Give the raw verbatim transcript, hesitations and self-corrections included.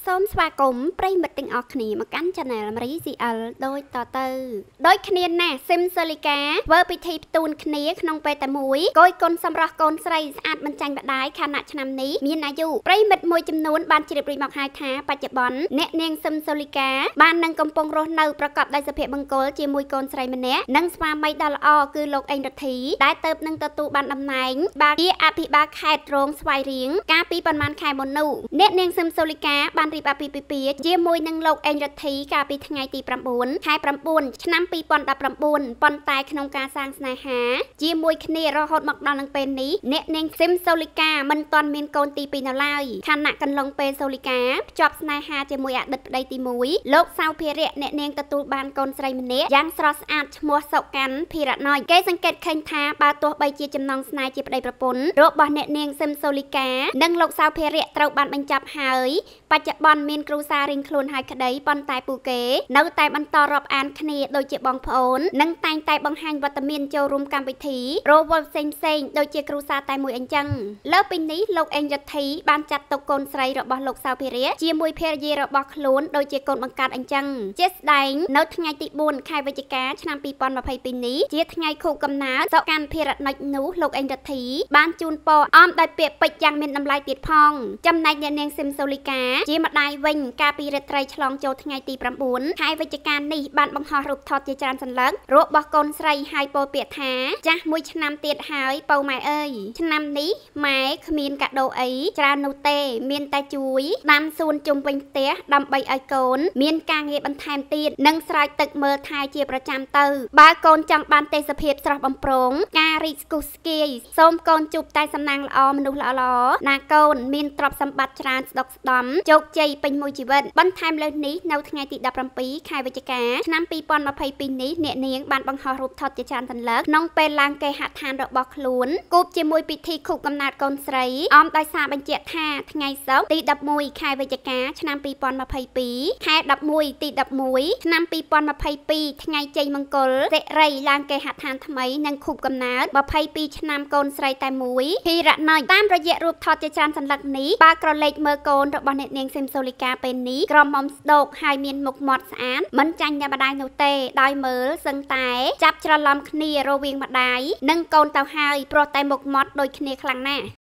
សូមស្វាគមន៍ប្រិយមិត្តទាំងអស់គ្នាមកកាន់ Channel មារី ซี แอล ដោយតទៅដោយគ្នាណាស៊ីមសូលីកាធ្វើពិធីផ្ទូនគ្នាក្នុងពេលតែមួយកយគុណសម្រស់កូនស្រីស្អាតមិនចាញ់បដាយខណៈឆ្នាំនេះមានអាយុប្រិយមិត្តមួយចំនួនបានជ្រាបរៀបមកហើយថាបច្ចុប្បន្នអ្នកនាងស៊ីមសូលីកាបាននឹងកំពុងរស់នៅប្រកបដោយសុភមង្គលជាមួយកូនស្រីម្នាក់និងស្វាមីដ៏ល្អគឺលោកអេងរទ្ធីដែលទៅនឹងទទួលបានតំណែងបាទជាអភិបាលខេត្តរងស្វាយរៀងកាលពីប្រហែលខែមុននោះអ្នកនាងស៊ីមសូលីកាបានរៀបអាពាហ៍ពិពាហ៍ជាមួយនឹងលោកអេងរទ្ធីកាលពីថ្ងៃទីប្រាំបួនខែប្រាំបួនឆ្នាំពីរពាន់ដប់ប្រាំបួនប៉ុន្តែក្នុងការសាងស្នេហាជាមួយគ្នារហូតមកដល់នឹងពេលនេះអ្នកនាងស៊ីមសូលីកាមិនទាន់មានកូនទីពីរនៅឡើយខណៈកន្លងពេលសូលីកាភ្ជាប់ស្នេហាជាមួយអតីតប្តីទីមួយលោកសៅភារៈអ្នកនាងទទួលបានកូនស្រីម្នាក់យ៉ាងស្រស់ស្អាតឈ្មោះសុកាន់ភិរណយគេសង្កេតឃើញថាបើទោះបីជាចំណងស្នេហ៍ជាប្តីប្រពន្ធរបស់អ្នកនាងស៊ីមសូលីកានិងលោកសៅភារៈត្រូវបានបញ្ចប់ហើយបច្ចុប្បន្នមានគ្រួសាររៀងខ្លួនហើយក្តីប៉ុន្តែពួកគេនៅតែបន្តរាប់អានគ្នាដូចជាបងប្អូននិងតែងតែបង្ហាញវត្តមានចូលរួមកម្មវិធីរវល់ផ្សេងផ្សេងដូចជាគ្រួសារតែមួយអញ្ចឹងលើពីនេះលោកអេងរទ្ធីបានចាត់ទុកកូនស្រីរបស់លោកសៅភារៈជាមួយភរិយារបស់ខ្លួនដូចជាកូនបង្កើតអញ្ចឹងជាស្ដែងនៅថ្ងៃទីបួនខែវិច្ឆិកាឆ្នាំពីរពាន់ម្ភៃពីរនេះជាថ្ងៃខួបកំណើតសុកាន់ភិរណយនោះលោកអេងរទ្ធីបានជូនពរអមដោយពាក្យពេចន៍យ៉ាងមានតម្លៃទៀតផងចំណែកអ្នកនាងស៊ីមសូលីកាជាម្ដាយវិញកាលពីរាត្រីឆ្លងចូលថ្ងៃទីប្រាំបួនខែវិច្ឆិកានេះបានបង្ហោះរូបថតជាច្រើនសន្លឹករបស់កូនស្រីហើយពោលពាក្យថាចាស់មួយឆ្នាំទៀតហើយពៅម៉ែអើយឆ្នាំនេះម៉ែគ្មានកាដូអីច្រើននោះទេមានតែជួយដាំសួនជុំវិញផ្ទះដើម្បីឲ្យកូនមានការងារបន្ថែមទៀតនិងស្រោចទឹកមើលថែជាប្រចាំទៅបើកូនចង់បានទេសភាពស្រស់បំព្រងការរីកស្គុះស្គាយសូមកូនជួបតែសំណាងល្អមនុស្សល្អៗណាកូនមានទ្រព្យសម្បត្តិច្រើនស្ដុកស្ដំជោគជ័យពេញមួយជីវិតបន្ថែមលើនេះនៅថ្ងៃទីដប់ប្រាំពីរខែវិច្ឆិកាឆ្នាំពីរពាន់ម្ភៃពីរនេះអ្នកនាងបានបង្ហោះរូបថតជាច្រើនសន្លឹកក្នុងពេលឡើងគេហដ្ឋានរបស់ខ្លួនគូបជាមួយពិធីខួបកំណើតកូនស្រីអមដោយសារបញ្ជាក់ថាថ្ងៃសុក្រទីដប់មួយខែវិច្ឆិកាឆ្នាំពីរពាន់ម្ភៃពីរខែដប់មួយទីដប់មួយឆ្នាំពីរពាន់ម្ភៃពីរថ្ងៃជ័យមង្គលសិរីឡើងគេហដ្ឋានថ្មីនិងខួបកំណើតម្ភៃពីរឆ្នាំកូនស្រីតែមួយភិរណយតាមរយៈរូបថតជាច្រើនសន្លឹកនេះបើក្រឡេកមើលកូនរបស់អ្នកនាងស៊ីមសូលីកាពេលនេះក្រមុំស្ដោកហើយមានមុខមាត់ស្អាតមិនចាញ់តែម្ដាយនោះទេដោយមើលសឹងតែចាប់ច្រឡំគ្នារវាងម្ដាយនិងកូនទៅហើយព្រោះតែមុខមាត់ដូចគ្នាខ្លាំងណាស់